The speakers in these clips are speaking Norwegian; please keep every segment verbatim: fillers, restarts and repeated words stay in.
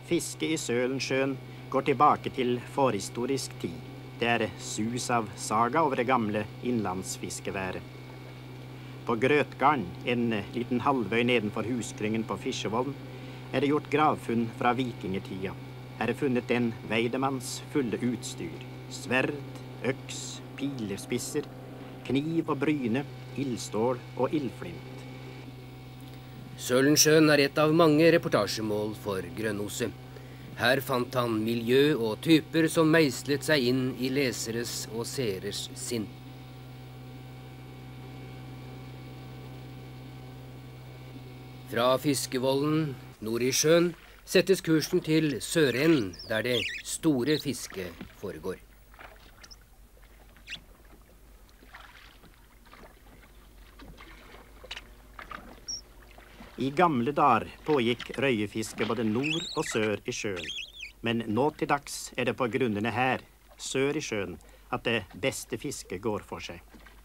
Fiske i Sølensjøen går tilbake til forhistorisk tid. Det er sus av saga over det gamle innlandsfiskeværet. På Grøtgarden, en liten halvøy nedenfor husklyngen på Fiskevollen, er det gjort gravfunn fra vikingetida. Her er funnet en veidemanns fulle utstyr. Sverd, øks, pilespisser, kniv og bryne, ildstål og ildflint. Sølensjøen er et av mange reportasjemål for Grønnose. Her fant han miljø og typer som meislet seg inn i leseres og seeres sinn. Fra Fiskevollen, nord i sjøen, settes kursen til Sørenden, der det store fisket foregår. I gamle dager pågikk røyefiske både nord og sør i sjøen. Men nå til dags er det på grunnene her, sør i sjøen, at det beste fisket går for seg.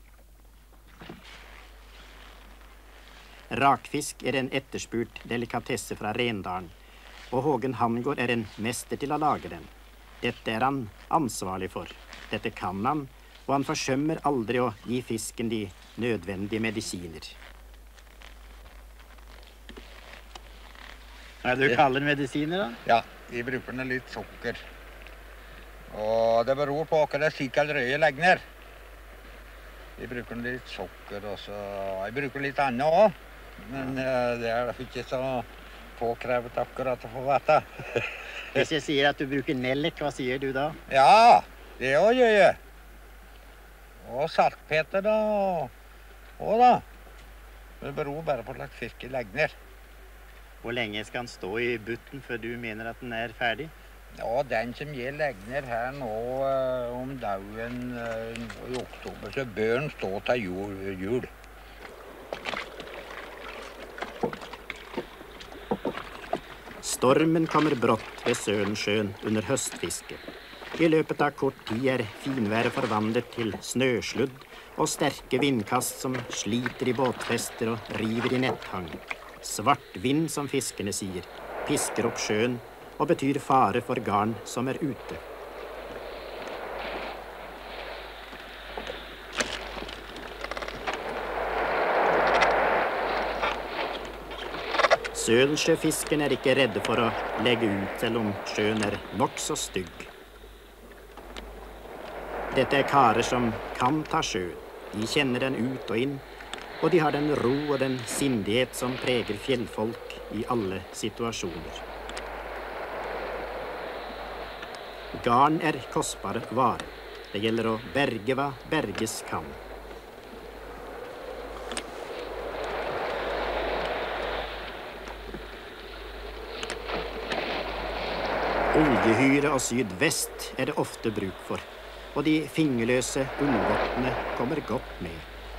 Rakfisk er en etterspurt delikatesse fra Rendalen, og Hågen Hangård er en mester til å lage den. Dette er han ansvarlig for. Dette kan han, og han forsømmer aldri å gi fisken de nødvendige medisiner. Hva er det du kaller medisiner da? Ja, vi bruker litt sukker. Og det beror på hva det er syk eller røye legger ned. Vi bruker litt sukker, og så jeg bruker litt annet også. Men uh, det er ikke så påkrevet akkurat å få vite. Hvis jeg sier at du bruker nellik, hva sier du da? Ja, det også gjør jeg. Og saltpeter da. Og da. Det beror bare på at fisk legger ned. Hvor lenge skal den stå i butten før du mener at den er ferdig? Ja, den som jeg legger ned her nå uh, om dagen uh, i oktober, så bør den stå til jul. jul. Stormen kommer brått ved Sølensjøen under høstfiske. I løpet av kort tid er finværet forvandlet til snøsludd og sterke vindkast som sliter i båtfester og river i netthang. Svart vind, som fiskerne sier, pisker opp sjøen og betyr fare for garn som er ute. Sølensjøfisken er ikke redde for å legge ut, selv om sjøen er nok så stygg. Dette er karer som kan ta sjø. De kjenner den ut og inn, og de har den ro og den sindighet som preger fjellfolk i alle situasjoner. Garn er kostbare varer. Det gjelder å berge hva berges kan. Oljehyre og sydvest er det ofte bruk for, og de fingerløse ullvottene kommer godt med.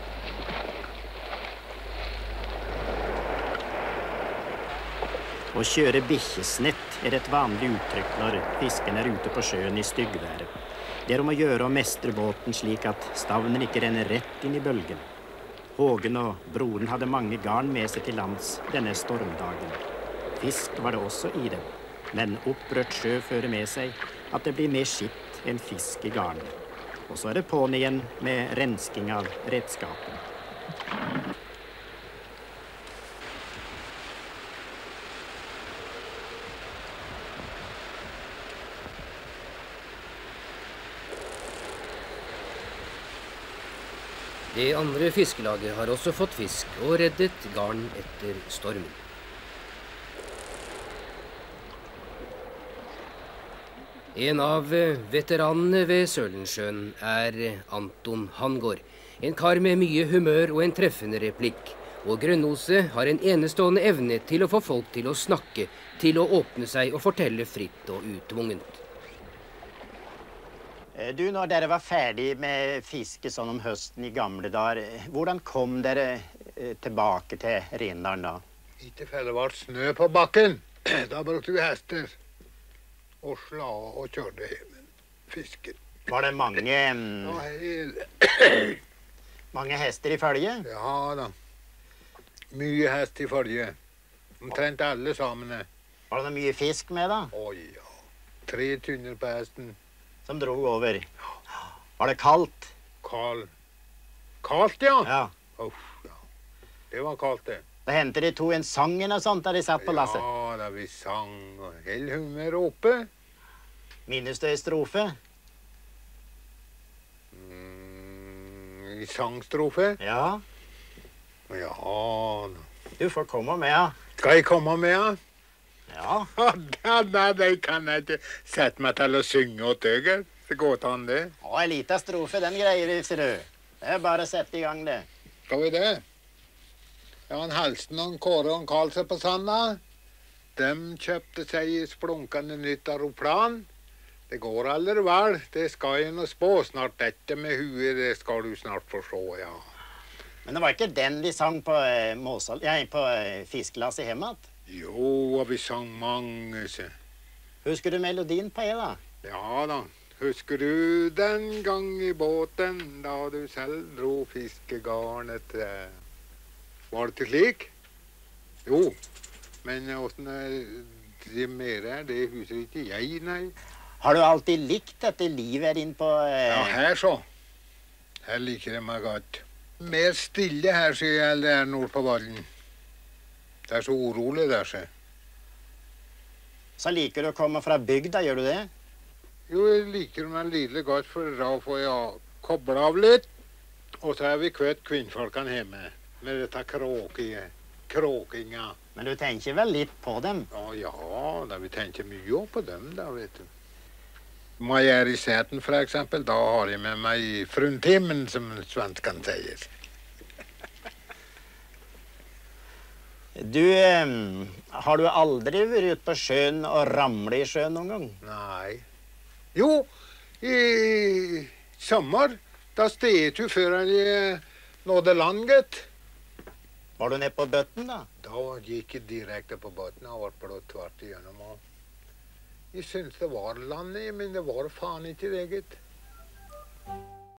Å kjøre bikkjesnett er et vanlig uttrykk når fisken er ute på sjøen i styggværet. Det er om å gjøre å mestre båten slik at stavnen ikke renner rett inn i bølgen. Hågen og broren hadde mange garn med seg til lands denne stormdagen. Fisk var det også i dem, men opprørt sjø fører med seg at det blir mer skitt enn fisk i garnet. Og så er det på'n igjen med rensking av redskapen. Det andre fiskelaget har også fått fisk og reddet garn etter stormen. En av veteranene ved Sølensjøen er Anton Hangård. En kar med mye humør og en treffende replikk. Og Grønnose har en enestående evne til å få folk til å snakke, til å åpne seg og fortelle fritt og utvungent. Du, når dere var ferdig med fiske sånn om høsten i gamle dager, hvordan kom dere tilbake til Rendalen da? I tilfelle var det snø på bakken. Da brukte vi hester. Og sla og kjørte hjem fisken. Var det mange... Ja, hele. Mange hester i følge? Ja da. Mye hest i følge. Omtrent alle sammen. Var Var det noe mye fisk med, da? Å ja. Tre tynner på hesten. Som drog over. Var det kaldt? Kald. Kaldt, ja? Ja. Uff, ja. Det var kaldt, det. Da hentet de to en sangen og sånt da de satt på lasset. Ja, da vi sang og held humør oppe. Minnes du ei strofe? Mm, I sangstrofe? Ja. Ja. Du får komme med, ja. Skal jeg komme med, ja? Ja. Ja, nei, det kan jeg ikke sette meg til å synge og tøge. Det går til han det. Å, en liten strofe, den greier vi, ser du. Det er bare å sette i gang det. Skal vi det? Ja, en Halsten og en Kåre og en Karlsson på Sanda. De kjøpte seg i splunkende nytt aeroplan. Det går aller vel. Det skal jeg nå spå. Snart dette med huet, det skal du snart forstå, ja. Men det var ikke den de sang på, eh, Måsal, ja, på eh, fiskelasset hjemme? Jo, og vi sang mange, se. Husker du melodien på det, da? Ja da. Husker du den gang i båten da du selv dro fiskegarnet? eh, Var det ikke slik? Jo, men åssen det mer er, det husker ikke jeg, nei. Har du alltid likt dette livet her inn på eh... Ja, her så. Her liker jeg meg godt. Mer stille her, sier jeg, det er nord på Vallen. Det er så urolig der, sier jeg. Så liker du å komme fra bygda, gjør du det? Jo, jeg liker meg lille godt, for da får jeg koble av litt. Og så er vi kvett kvinnfolkene hjemme med dette kråkinga. Kråkinga. Men du tenker vel litt på dem? Ja, ja, da vi tenker mye på dem, da, vet du. Må jeg er i seten, for eksempel, da har jeg med meg fruntimmen, som svenskan sier. Du, eh, har du aldri vært ute på sjøen og ramlet i sjøen noen gang? Nei. Jo, i sommer, da steget du før jeg nådde landet. Var du nede på bøtten, da? Da gikk jeg direkte på båten og var blått tvert igjennom. Jeg syntes det var landet, men det var faen ikke det, gitt.